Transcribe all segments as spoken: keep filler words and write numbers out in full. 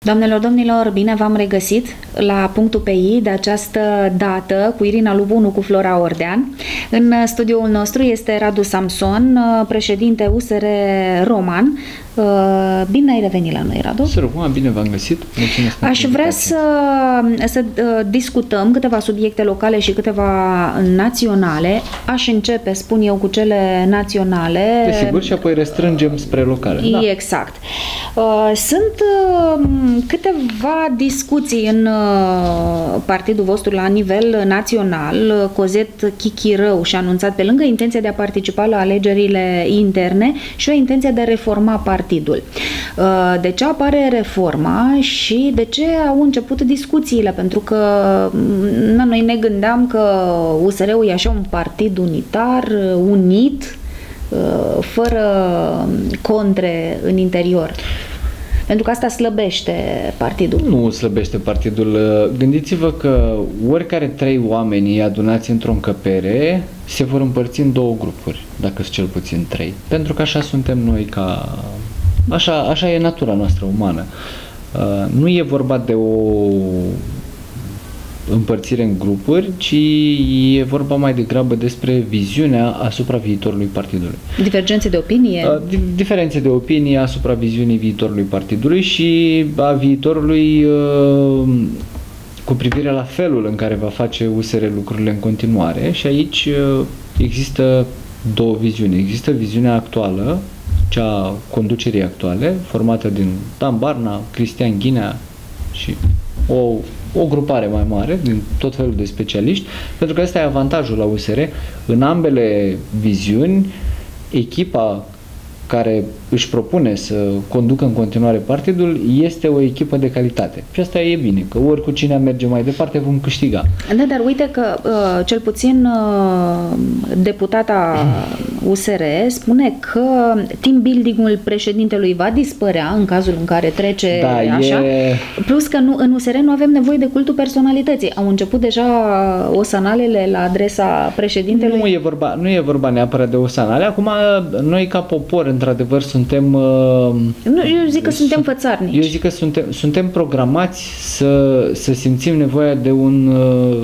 Doamnelor, domnilor, bine v-am regăsit la punctul pe I de această dată cu Irina Lubu, nu cu Flora Ordean. În studioul nostru este Radu Samson, președinte U S R Roman. Bine ai revenit la noi, Radu. Să rămână, bine v-am găsit. Mulțumesc. Aș vrea să, să discutăm câteva subiecte locale și câteva naționale. Aș începe, spun eu, cu cele naționale. Desigur, și apoi restrângem spre locale. Da. Exact. Sunt câteva discuții în partidul vostru la nivel național. Cozet Chichirău și-a anunțat, pe lângă intenția de a participa la alegerile interne, și o intenție de a reforma partidul. De ce apare reforma și de ce au început discuțiile? Pentru că na, noi ne gândeam că U S R-ul e așa un partid unitar, unit, fără contre în interior. Pentru că asta slăbește partidul. Nu slăbește partidul. Gândiți-vă că oricare trei oameni adunați într-o încăpere se vor împărți în două grupuri, dacă sunt cel puțin trei. Pentru că așa suntem noi ca... Așa, așa e natura noastră umană. Nu e vorba de o împărțire în grupuri, ci e vorba mai degrabă despre viziunea asupra viitorului partidului. Divergențe de opinie? Diferențe de opinie asupra viziunii viitorului partidului și a viitorului cu privire la felul în care va face U S R lucrurile în continuare. Și aici există două viziuni. Există viziunea actuală, cea a conducerii actuale, formată din Dan Barna, Cristian Ghinea și o, o grupare mai mare din tot felul de specialiști, pentru că ăsta e avantajul la U S R. În ambele viziuni, echipa care își propune să conducă în continuare partidul este o echipă de calitate. Și asta e bine, că ori cu cine merge mai departe vom câștiga. Da, dar uite că cel puțin deputata U S R spune că team building-ul președintelui va dispărea în cazul în care trece da, așa, e... plus că nu, în U S R nu avem nevoie de cultul personalității. Au început deja osanalele la adresa președintelui? Nu e vorba, nu e vorba neapărat de osanale. Acum, noi ca popor, într-adevăr, suntem... Nu, eu zic că suntem fățarnici. Eu zic că suntem, suntem programați să, să simțim nevoia de un...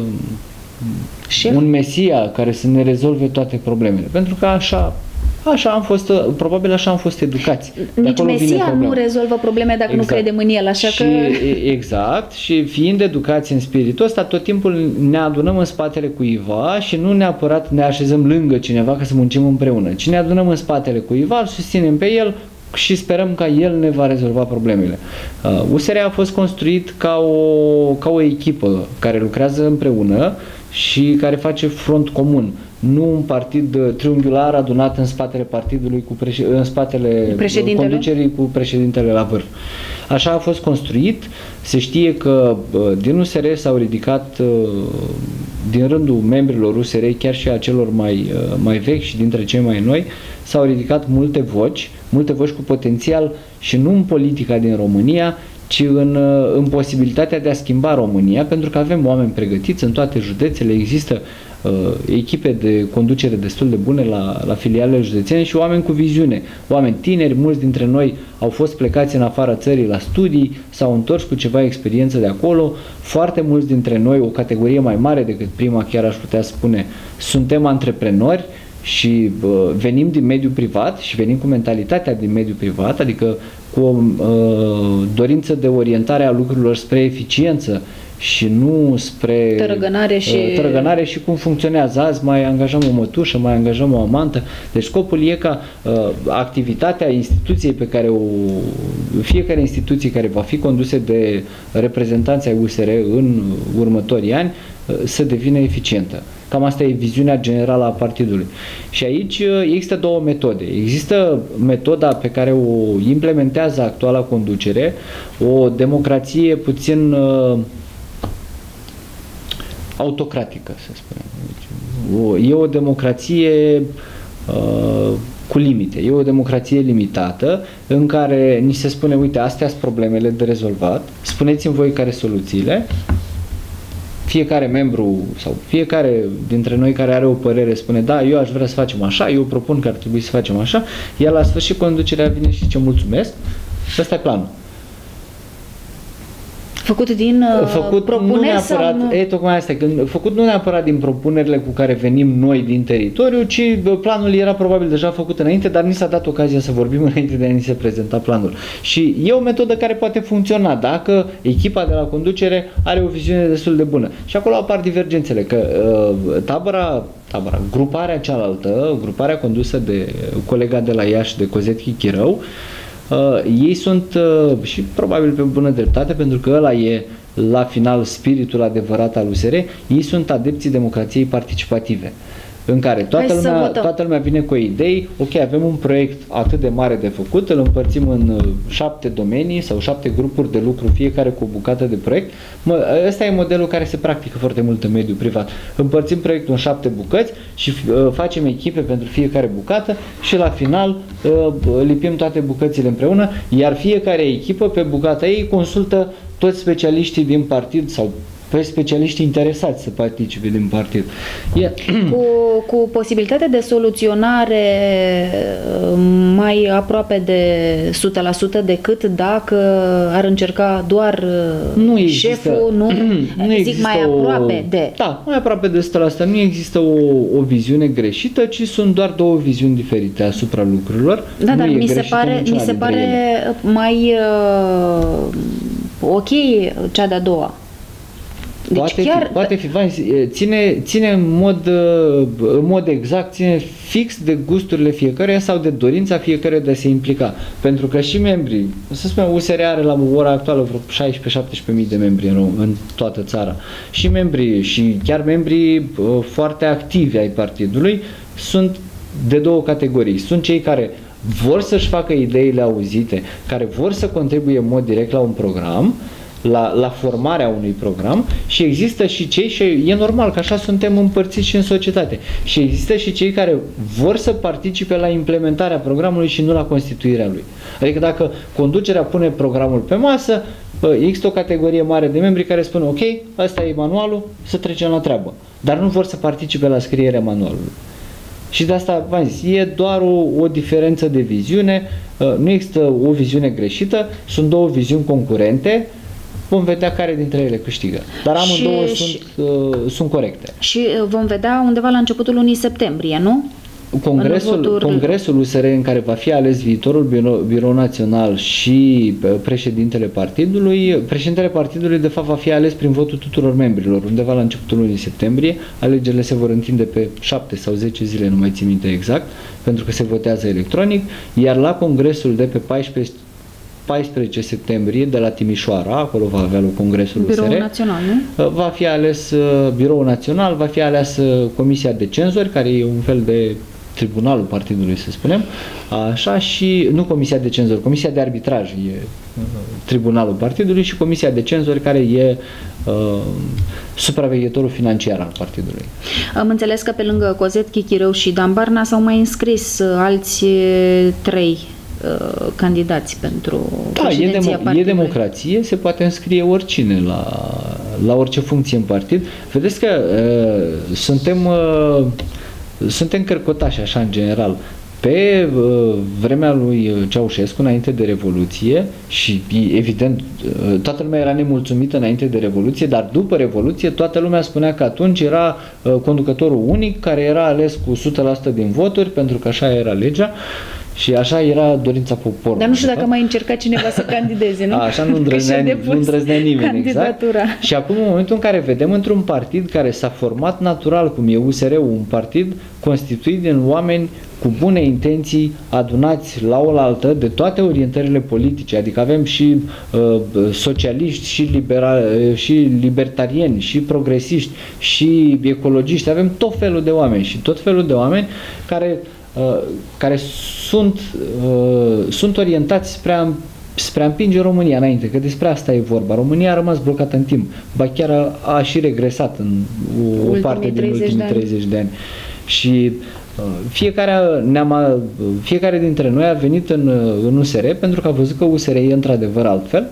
Șef? Un mesia care să ne rezolve toate problemele. Pentru că așa, așa am fost, probabil așa am fost educați. Nici mesia nu rezolvă probleme dacă exact. nu credem în el, așa și, că... Exact, și fiind educați în spiritul ăsta, tot timpul ne adunăm în spatele cuiva și nu neapărat ne așezăm lângă cineva ca să muncim împreună, ci ne adunăm în spatele cuiva, îl susținem pe el și sperăm că el ne va rezolva problemele. U S R a fost construit ca o, ca o echipă care lucrează împreună și care face front comun, nu un partid triunghiular adunat în spatele partidului, cu preș în spatele conducerii cu președintele la vârf. Așa a fost construit. Se știe că din U S R s-au ridicat, din rândul membrilor U S R, chiar și a celor mai, mai vechi și dintre cei mai noi, s-au ridicat multe voci, multe voci cu potențial și nu în politica din România, ci în, în posibilitatea de a schimba România, pentru că avem oameni pregătiți în toate județele, există uh, echipe de conducere destul de bune la, la filialele județene și oameni cu viziune, oameni tineri, mulți dintre noi au fost plecați în afara țării la studii, s-au întors cu ceva experiență de acolo, foarte mulți dintre noi, o categorie mai mare decât prima, chiar aș putea spune, suntem antreprenori și uh, venim din mediul privat și venim cu mentalitatea din mediul privat, adică cu o uh, dorință de orientare a lucrurilor spre eficiență și nu spre tărăgănare și... Uh, tărăgănare și cum funcționează azi, mai angajăm o mătușă, mai angajăm o amantă. Deci scopul e ca uh, activitatea instituției pe care o... fiecare instituție care va fi condusă de reprezentanții ai U S R în următorii ani uh, să devină eficientă. Cam asta e viziunea generală a partidului. Și aici există două metode. Există metoda pe care o implementează actuala conducere, o democrație puțin uh, autocratică, să spunem. Deci, o, e o democrație uh, cu limite. E o democrație limitată în care ni se spune, uite, astea sunt problemele de rezolvat, spuneți-mi voi care sunt soluțiile. Fiecare membru sau fiecare dintre noi care are o părere spune, da, eu aș vrea să facem așa, eu propun că ar trebui să facem așa, iar la sfârșit conducerea vine și zice mulțumesc, ăsta e planul. Făcut din făcut propuneri nu neapărat, sau nu? E, tocmai asta, când, făcut nu neapărat din propunerile cu care venim noi din teritoriu, ci planul era probabil deja făcut înainte, dar ni s-a dat ocazia să vorbim înainte de a ni se prezenta planul. Și e o metodă care poate funcționa dacă echipa de la conducere are o viziune destul de bună. Și acolo apar divergențele, că uh, tabăra, tabăra, gruparea cealaltă, gruparea condusă de colega de la Iași, de Cozet Chichirău, Uh, ei sunt uh, și probabil pe bună dreptate, pentru că ăla e la final spiritul adevărat al U S R, ei sunt adepții democrației participative, în care toată lumea, toată lumea vine cu idei, ok, avem un proiect atât de mare de făcut, îl împărțim în șapte domenii sau șapte grupuri de lucru, fiecare cu o bucată de proiect. Mă, ăsta e modelul care se practică foarte mult în mediul privat. Împărțim proiectul în șapte bucăți și uh, facem echipe pentru fiecare bucată și la final uh, lipim toate bucățile împreună, iar fiecare echipă pe bucata ei consultă toți specialiștii din partid sau pe specialiștii interesați să participe din partid. E... Cu, cu posibilitate de soluționare mai aproape de o sută la sută decât dacă ar încerca doar nu șeful, nu? nu Zic mai o... aproape de... Da, mai aproape de o sută la sută. Nu există o, o viziune greșită, ci sunt doar două viziuni diferite asupra lucrurilor. Da, nu dar e mi se pare, mi se pare mai uh, ok cea de-a doua. Deci poate, chiar... fi, poate fi, ține, ține în, mod, în mod exact, ține fix de gusturile fiecăruia sau de dorința fiecăruia de a se implica. Pentru că și membrii, să spunem, U S R are la ora actuală vreo șaisprezece șaptesprezece mii de membri în, în toată țara. Și membrii, și chiar membrii foarte activi ai partidului sunt de două categorii. Sunt cei care vor să-și facă ideile auzite, care vor să contribuie în mod direct la un program, La, la formarea unui program, și există și cei, și e normal că așa suntem împărțiți și în societate, și există și cei care vor să participe la implementarea programului și nu la constituirea lui. Adică dacă conducerea pune programul pe masă, există o categorie mare de membri care spun ok, ăsta e manualul, să trecem la treabă, dar nu vor să participe la scrierea manualului. Și de asta v-am zis, e doar o, o diferență de viziune, nu există o viziune greșită, sunt două viziuni concurente. Vom vedea care dintre ele câștigă. Dar amândouă și, sunt, uh, sunt corecte. Și vom vedea undeva la începutul lunii septembrie, nu? Congresul, voturi... Congresul U S R, în care va fi ales viitorul birou, birou național și președintele partidului, președintele partidului de fapt va fi ales prin votul tuturor membrilor, undeva la începutul lunii septembrie. Alegerile se vor întinde pe șapte sau zece zile, nu mai țin minte exact, pentru că se votează electronic, iar la congresul de pe paisprezece paisprezece septembrie de la Timișoara, acolo va avea loc Congresul Biroul U S R, Național, nu? Va fi ales Biroul Național, va fi ales Comisia de Cenzori, care e un fel de tribunalul partidului, să spunem, așa, și nu Comisia de Cenzori, Comisia de Arbitraj e tribunalul partidului, și Comisia de Cenzori, care e uh, supraveghetorul financiar al partidului. Am înțeles că pe lângă Cozet Chichirău și Dan Barna s-au mai înscris alți trei candidați pentru da, e, demo- e democrație, se poate înscrie oricine la, la orice funcție în partid. Vedeți că uh, suntem uh, suntem cărcotași așa în general. Pe uh, vremea lui Ceaușescu, înainte de Revoluție, și evident uh, toată lumea era nemulțumită înainte de Revoluție, dar după Revoluție toată lumea spunea că atunci era uh, conducătorul unic, care era ales cu o sută la sută din voturi, pentru că așa era legea. Și așa era dorința poporului. Dar nu știu dacă mai încerca cineva să candideze, nu? A, așa nu îndrăznea, nu îndrăznea nimeni, exact. Și acum, în momentul în care vedem într-un partid care s-a format natural, cum e U S R-ul, un partid constituit din oameni cu bune intenții, adunați la oaltă de toate orientările politice, adică avem și uh, socialiști, și, libera, și libertarieni, și progresiști, și ecologiști, avem tot felul de oameni și tot felul de oameni care Uh, care sunt, uh, sunt orientați spre a, spre a împinge România înainte, că despre asta e vorba. România a rămas blocată în timp, ba chiar a, a și regresat în o, o parte din ultimii treizeci de ani. Și uh, fiecare, ne-am, fiecare dintre noi a venit în, în U S R pentru că a văzut că U S R e într-adevăr altfel,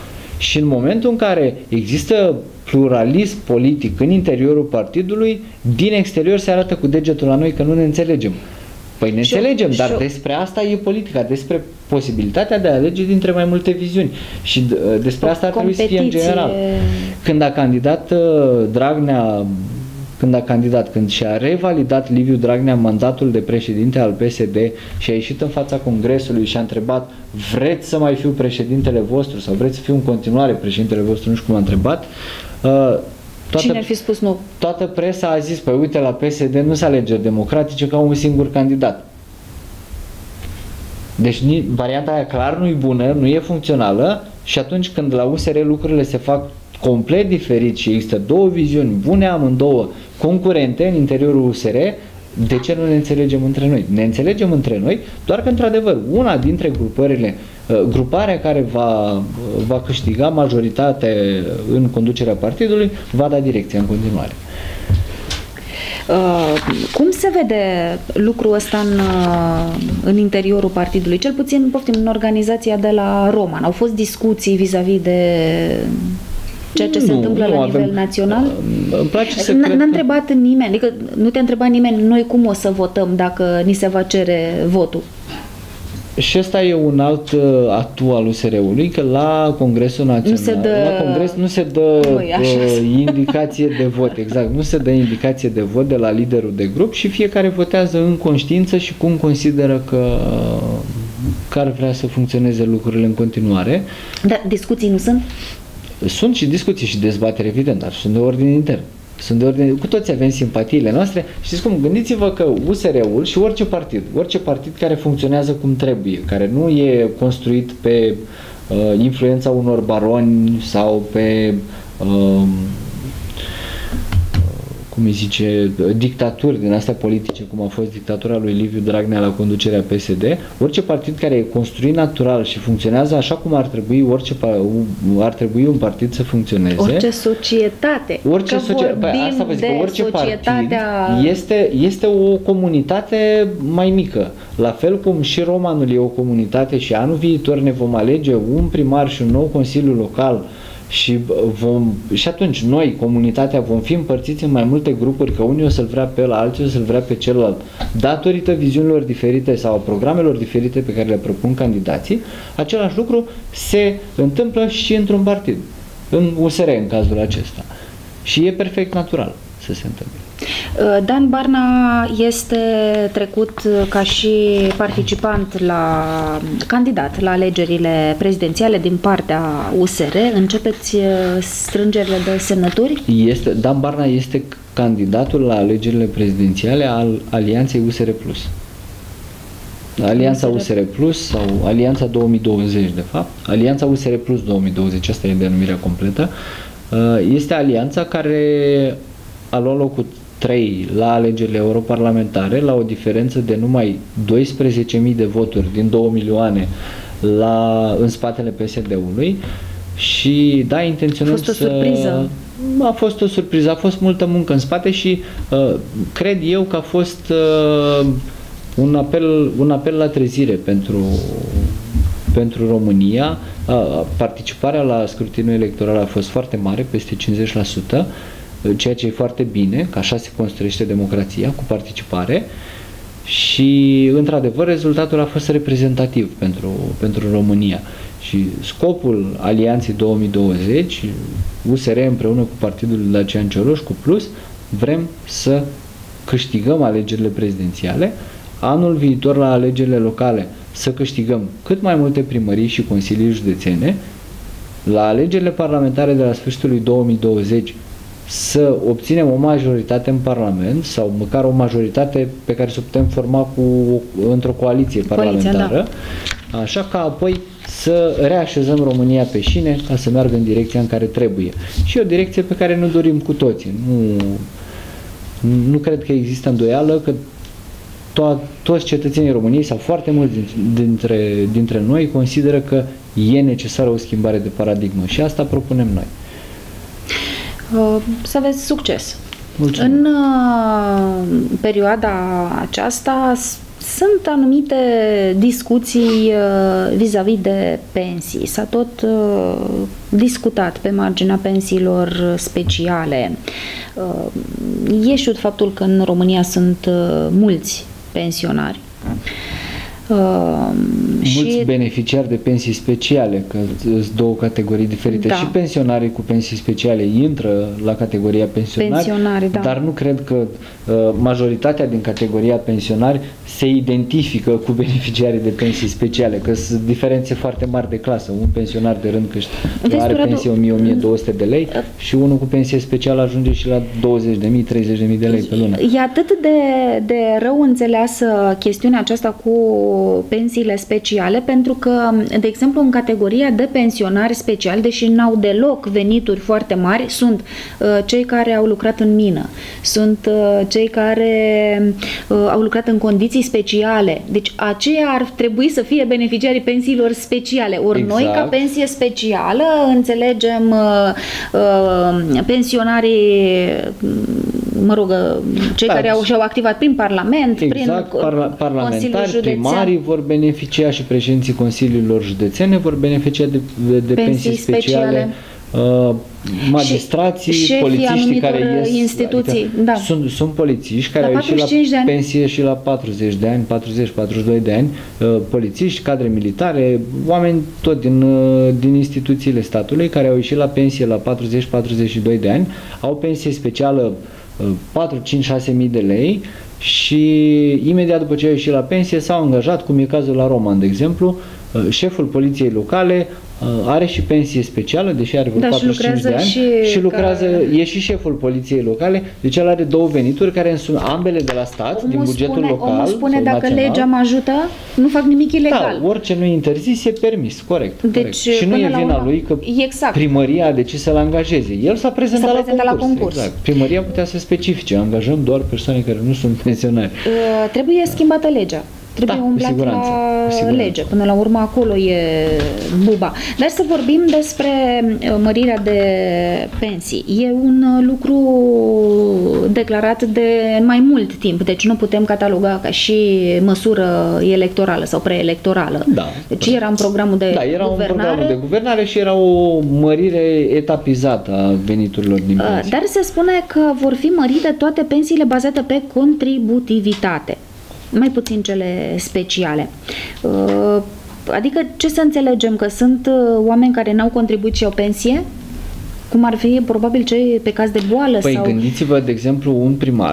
și în momentul în care există pluralism politic în interiorul partidului, din exterior se arată cu degetul la noi că nu ne înțelegem. Păi ne înțelegem, dar despre asta e politica, despre posibilitatea de a alege dintre mai multe viziuni. Și despre asta ar trebui să fie în general. Când a candidat Dragnea, când a candidat, când și-a revalidat Liviu Dragnea mandatul de președinte al P S D și a ieșit în fața Congresului și a întrebat: vreți să mai fiu președintele vostru sau vreți să fiu în continuare președintele vostru, nu știu cum a întrebat, Toată, Cine ar fi spus nu? Toată presa a zis: păi uite, la P S D nu se alegeri democratice, ca un singur candidat. Deci varianta aia clar nu e bună, nu e funcțională, și atunci când la U S R lucrurile se fac complet diferit și există două viziuni bune amândouă, concurente în interiorul U S R, de ce nu ne înțelegem între noi? Ne înțelegem între noi doar că, într-adevăr, una dintre grupările, gruparea care va, va câștiga majoritate în conducerea partidului, va da direcția în continuare. Cum se vede lucrul ăsta în, în interiorul partidului? Cel puțin, poftim, în organizația de la Roman. Au fost discuții vis-a-vis de ceea ce nu, se întâmplă la avem, nivel național? Îmi place să N-a întrebat nimeni, adică nu te-a întrebat nimeni noi cum o să votăm dacă ni se va cere votul. Și ăsta e un alt atu al U S R-ului, că la Congresul Național, nu se dă, la Congres nu se dă Ui, indicație de vot, exact, nu se dă indicație de vot de la liderul de grup și fiecare votează în conștiință și cum consideră că, că ar vrea să funcționeze lucrurile în continuare. Dar discuții nu sunt? Sunt și discuții și dezbateri, evident, dar sunt de ordine intern. Sunt de ordine, cu toți avem simpatiile noastre. Știți cum? Gândiți-vă că U S R-ul și orice partid, orice partid care funcționează cum trebuie, care nu e construit pe uh, influența unor baroni sau pe uh, cum îi zice, dictaturi din astea politice, cum a fost dictatura lui Liviu Dragnea la conducerea P S D, orice partid care e construit natural și funcționează așa cum ar trebui, orice ar trebui un partid să funcționeze. Orice societate. Orice societate. Asta vă zic, că orice societatea... partid este, este o comunitate mai mică. La fel cum și Romanul e o comunitate și anul viitor ne vom alege un primar și un nou consiliu local. Și, vom, și atunci noi, comunitatea, vom fi împărțiți în mai multe grupuri, că unii o să-l vrea pe ăla, alții o să-l vrea pe celălalt, datorită viziunilor diferite sau programelor diferite pe care le propun candidații. Același lucru se întâmplă și într-un partid, în U S R în cazul acesta. Și e perfect natural să se întâmple. Dan Barna este trecut ca și participant la candidat la alegerile prezidențiale din partea U S R. Începeți strângerile de semnături? Este, Dan Barna este candidatul la alegerile prezidențiale al Alianței U S R Plus. Alianța U S R Plus sau Alianța două mii douăzeci, de fapt. Alianța U S R Plus două mii douăzeci, asta e denumirea completă. Este alianța care a luat locul trei la alegerile europarlamentare, la o diferență de numai doisprezece mii de voturi din două milioane la, în spatele P S D-ului și da, intenționăm să... A fost o surpriză. A fost o surpriză, a fost multă muncă în spate și uh, cred eu că a fost uh, un apel, un apel la trezire pentru, pentru România. Uh, participarea la scrutinul electoral a fost foarte mare, peste cincizeci la sută, ceea ce e foarte bine, că așa se construiește democrația, cu participare, și într-adevăr rezultatul a fost reprezentativ pentru, pentru România. Și scopul Alianței două mii douăzeci, U S R împreună cu Partidul Dacian Cioloș, cu Plus, vrem să câștigăm alegerile prezidențiale, anul viitor la alegerile locale să câștigăm cât mai multe primării și consilii județene, la alegerile parlamentare de la sfârșitul lui două mii douăzeci să obținem o majoritate în Parlament sau măcar o majoritate pe care să o putem forma cu, într-o coaliție parlamentară, Coaliția, da. Așa ca apoi să reașezăm România pe șine ca să meargă în direcția în care trebuie. Și o direcție pe care nu dorim cu toții. Nu, nu cred că există îndoială că to- toți cetățenii României sau foarte mulți dintre, dintre noi consideră că e necesară o schimbare de paradigmă și asta propunem noi. Să aveți succes. Mulțumesc. În uh, perioada aceasta sunt anumite discuții uh, vis-a-vis de pensii. S-a tot uh, discutat pe marginea pensiilor speciale. Uh, e știut faptul că în România sunt uh, mulți pensionari. Mulți și beneficiari de pensii speciale, că sunt două categorii diferite. Da. Și pensionarii cu pensii speciale intră la categoria pensionari, pensionari da. Dar nu cred că uh, majoritatea din categoria pensionari se identifică cu beneficiarii de pensii speciale, că sunt diferențe foarte mari de clasă. Un pensionar de rând câștigă, are pensie o mie - o mie două sute de lei și unul cu pensie specială ajunge și la douăzeci de mii - treizeci de mii de lei pe lună. E atât de, de rău înțeleasă chestiunea aceasta cu pensiile speciale, pentru că, de exemplu, în categoria de pensionari speciali, deși n-au deloc venituri foarte mari, sunt uh, cei care au lucrat în mină, sunt uh, cei care uh, au lucrat în condiții speciale. Deci aceia ar trebui să fie beneficiarii pensiilor speciale. Ori exact. Noi, ca pensie specială, înțelegem uh, uh, pensionarii, mă rog, cei da, care au, și-au activat prin Parlament, exact, prin parla parlamentari, primarii vor beneficia și președinții consiliilor județene vor beneficia de, de, de pensii, pensii speciale. speciale. Uh, magistrații, și polițiștii care ies, instituții, adică da. sunt, sunt polițiști care au ieșit la pensie și la patruzeci de ani, patruzeci - patruzeci și doi de ani, uh, polițiști, cadre militare, oameni tot din, uh, din instituțiile statului care au ieșit la pensie la patruzeci - patruzeci și doi de ani, au pensie specială uh, patru, cinci, șase mii de lei și imediat după ce au ieșit la pensie s-au angajat, cum e cazul la Roman, de exemplu, uh, șeful poliției locale are și pensie specială, deși are vreo da, patruzeci și cinci de ani și, și lucrează, ca... e și șeful poliției locale, deci el are două venituri care sunt ambele de la stat, omul din bugetul spune, local. Omul spune dacă național. Legea mă ajută, nu fac nimic ilegal. Da, orice nu e interzis e permis, corect. Deci, corect. Și nu e vina urmă, lui că exact. primăria a decis să-l angajeze. El s-a prezentat, la, concurs, la concurs. Exact. Primăria putea să specifice, angajăm doar persoane care nu sunt pensionari. Uh, trebuie da. schimbată legea. Trebuie da, umblat siguranță, la lege. Până la urmă acolo e buba. Dar să vorbim despre mărirea de pensii. E un lucru declarat de mai mult timp, deci nu putem cataloga ca și măsură electorală sau preelectorală. Da, deci era în programul de da, era guvernare. un programul de guvernare și era o mărire etapizată a veniturilor din pensii. Dar se spune că vor fi mărite toate pensiile bazate pe contributivitate. Mai puțin cele speciale. Adică ce să înțelegem? Că sunt oameni care n-au contribuit și au pensie? Cum ar fi probabil cei pe caz de boală? Păi sau... gândiți-vă, de exemplu, un primar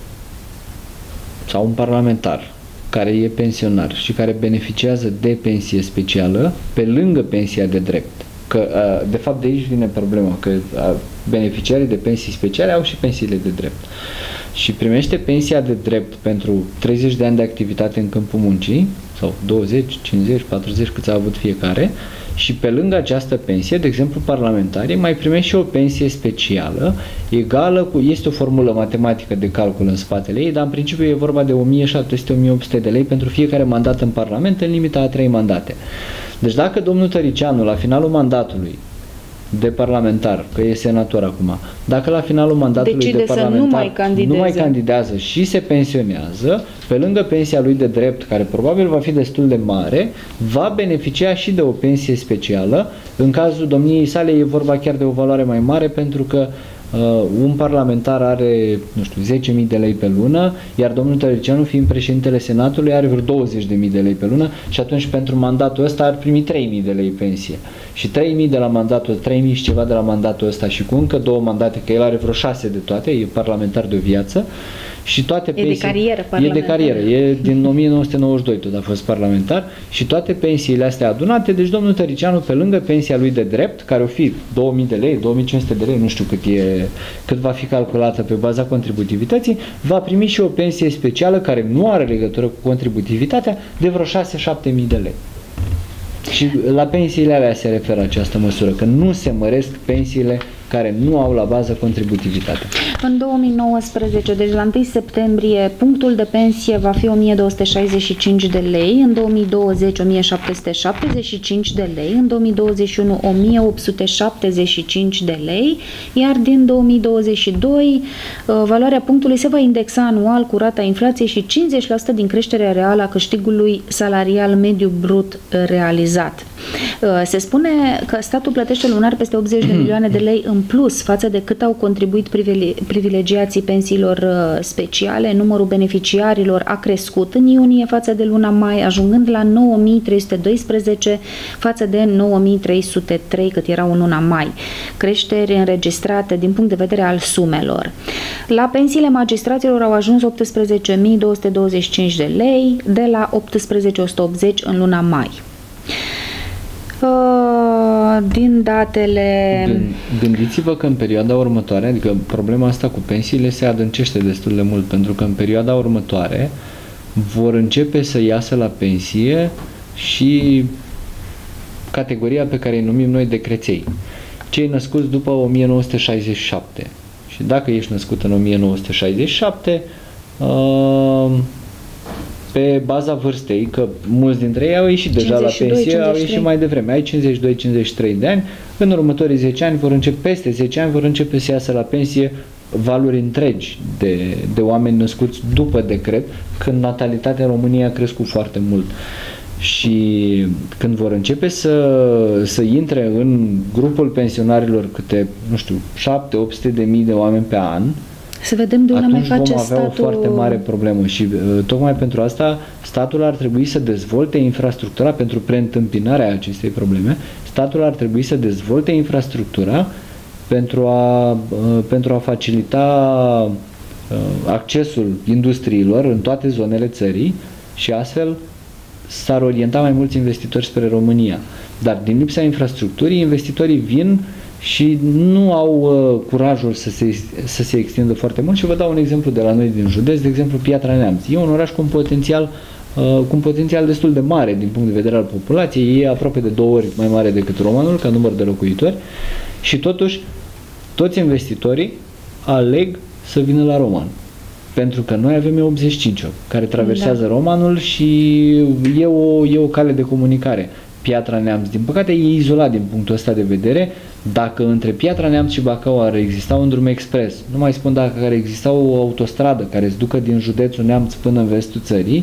sau un parlamentar care e pensionar și care beneficiază de pensie specială pe lângă pensia de drept. Că, de fapt, de aici vine problema, că beneficiarii de pensii speciale au și pensiile de drept. Și primește pensia de drept pentru treizeci de ani de activitate în câmpul muncii, sau douăzeci, cincizeci, patruzeci, cât a avut fiecare, și pe lângă această pensie, de exemplu, parlamentarii mai primește și o pensie specială, egală cu, este o formulă matematică de calcul în spatele ei, dar în principiu e vorba de o mie șapte sute - o mie opt sute de lei pentru fiecare mandat în Parlament, în limita a trei mandate. Deci dacă domnul Tăricianu, la finalul mandatului de parlamentar, că e senator acum, dacă la finalul mandatului decide de parlamentar nu mai, nu mai candidează și se pensionează, pe lângă pensia lui de drept, care probabil va fi destul de mare, va beneficia și de o pensie specială. În cazul domniei sale e vorba chiar de o valoare mai mare, pentru că Uh, un parlamentar are, nu știu, zece mii de lei pe lună, iar domnul Tăricianu, fiind președintele Senatului, are vreo douăzeci de mii de lei pe lună și atunci pentru mandatul ăsta ar primi trei mii de lei pensie. Și trei mii de la mandatul, trei mii și ceva de la mandatul ăsta și cu încă două mandate, că el are vreo șase de toate, e parlamentar de o viață, și toate e pensii, de carieră e de carieră, e din o mie nouă sute nouăzeci și doi tot a fost parlamentar și toate pensiile astea adunate, deci domnul Tăricianu, pe lângă pensia lui de drept, care o fi două mii de lei, două mii cinci sute de lei, nu știu cât e, cât va fi calculată pe baza contributivității, va primi și o pensie specială care nu are legătură cu contributivitatea de vreo șase șapte mii de lei. Și la pensiile alea se referă această măsură, că nu se măresc pensiile care nu au la bază contributivitatea. În două mii nouăsprezece, deci la întâi septembrie, punctul de pensie va fi o mie două sute șaizeci și cinci de lei, în două mii douăzeci o mie șapte sute șaptezeci și cinci de lei, în două mii douăzeci și unu o mie opt sute șaptezeci și cinci de lei, iar din două mii douăzeci și doi valoarea punctului se va indexa anual cu rata inflației și cincizeci la sută din creșterea reală a câștigului salarial mediu brut realizat. Se spune că statul plătește lunar peste optzeci de milioane de lei în plus față de cât au contribuit privilegiații pensiilor speciale, numărul beneficiarilor a crescut în iunie față de luna mai, ajungând la nouă mii trei sute doisprezece față de nouă mii trei sute trei cât erau în luna mai. Creșteri înregistrate din punct de vedere al sumelor. La pensiile magistraților au ajuns optsprezece mii două sute douăzeci și cinci de lei de la optsprezece mii o sută optzeci în luna mai. Din datele... Gândiți-vă că în perioada următoare, adică problema asta cu pensiile se adâncește destul de mult, pentru că în perioada următoare vor începe să iasă la pensie și categoria pe care îi numim noi de creței. Cei născuți după o mie nouă sute șaizeci și șapte. Și dacă ești născut în o mie nouă sute șaizeci și șapte, pe baza vârstei, că mulți dintre ei au ieșit deja la pensie, cincizeci și doi, au ieșit mai devreme, ai cincizeci și doi cincizeci și trei de ani, în următorii zece ani vor începe, peste zece ani vor începe să iasă la pensie valori întregi de, de oameni născuți după decret, când natalitatea în România a crescut foarte mult. Și când vor începe să, să intre în grupul pensionarilor câte, nu știu, șapte opt sute de mii de oameni pe an, să vedem de unde mai face vom avea statul... o foarte mare problemă și uh, tocmai pentru asta statul ar trebui să dezvolte infrastructura pentru preîntâmpinarea acestei probleme. Statul ar trebui să dezvolte infrastructura pentru a, uh, pentru a facilita uh, accesul industriilor în toate zonele țării și astfel s-ar orienta mai mulți investitori spre România. Dar din lipsa infrastructurii, investitorii vin și nu au uh, curajul să se, să se extindă foarte mult și vă dau un exemplu de la noi din județ, de exemplu Piatra Neamț. E un oraș cu un potențial, uh, cu un potențial destul de mare din punct de vedere al populației, e aproape de două ori mai mare decât Romanul ca număr de locuitori și totuși toți investitorii aleg să vină la Roman. Pentru că noi avem E optzeci și cinci care traversează da. Romanul și e o, e o cale de comunicare. Piatra Neamț, din păcate, e izolat din punctul ăsta de vedere. Dacă între Piatra Neamț și Bacău ar exista un drum expres, nu mai spun dacă ar exista o autostradă care se ducă din județul Neamț până în vestul țării,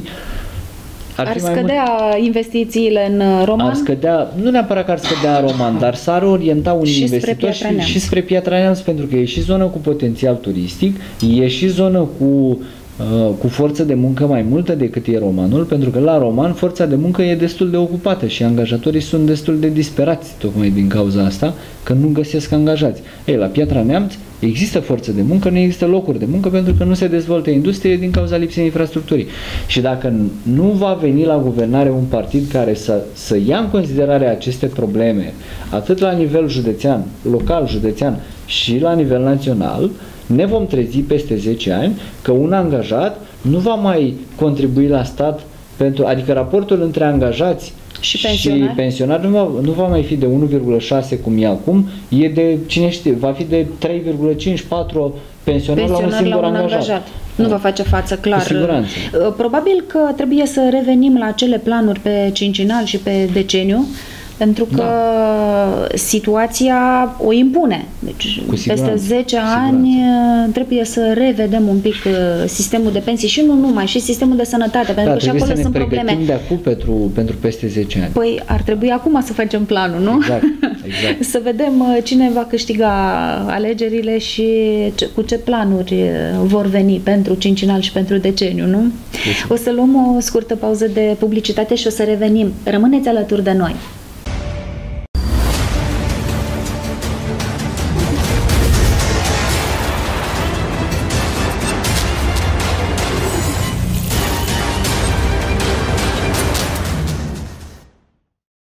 ar, ar scădea mult... investițiile în Roman? Ar scădea, nu neapărat că ar scădea în Roman, dar s-ar orienta un și investitor spre și, și spre Piatra Neamț, pentru că e și zonă cu potențial turistic, e și zonă cu cu forță de muncă mai multă decât e Romanul, pentru că la Roman forța de muncă e destul de ocupată și angajatorii sunt destul de disperați tocmai din cauza asta, că nu găsesc angajați. Ei, la Piatra Neamț există forță de muncă, nu există locuri de muncă pentru că nu se dezvoltă industrie din cauza lipsei infrastructurii. Și dacă nu va veni la guvernare un partid care să, să ia în considerare aceste probleme, atât la nivel județean, local, județean și la nivel național, ne vom trezi peste zece ani că un angajat nu va mai contribui la stat, pentru, adică raportul între angajați și pensionari, și pensionari nu, va, nu va mai fi de unu virgulă șase cum e acum, e de, cine știe, va fi de trei virgulă cinci patru pensionari la un singur la un angajat. angajat. Nu da. va face față, clar. Cu siguranță. Probabil că trebuie să revenim la acele planuri pe cincinal și pe deceniu, pentru că da. situația o impune. Deci, peste zece ani trebuie să revedem un pic sistemul de pensii și nu numai, și sistemul de sănătate, pentru da, că și acolo sunt probleme. Trebuie să ne pregătim de acum pentru, pentru peste zece ani. Păi ar trebui acum să facem planul, nu? Exact, exact. Să vedem cine va câștiga alegerile și ce, cu ce planuri vor veni pentru cincinal și pentru deceniu, nu? Deci. O să luăm o scurtă pauză de publicitate și o să revenim. Rămâneți alături de noi!